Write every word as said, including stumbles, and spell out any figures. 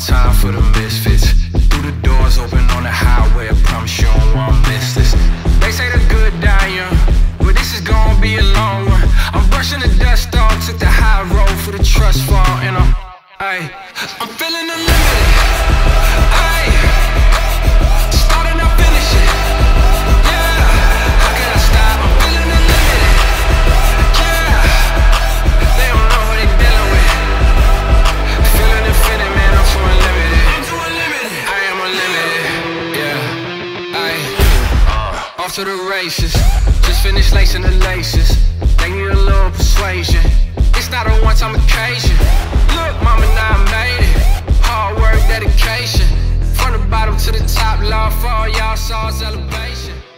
time for the misfits. Through the doors open on the highway, I promise you don't wanna miss this. They say the good die young, but this is gonna be a long one. I'm brushing the dust off, took the high road for the trust fall, and I'm, ay, I'm feeling unlimited. Ay, starting up finishing. Yeah, how can I stop? I'm feeling unlimited. Yeah, they don't know who they dealing with. Feeling infinite, man, I'm too unlimited. I'm too unlimited. I am unlimited. Yeah, ay, uh, off to the races. Just finished lacing the laces. They need a little persuasion. It's not a one-time occasion. Look, mama, now I made it. Hard work, dedication. From the bottom to the top, love for all y'all, saw elevation.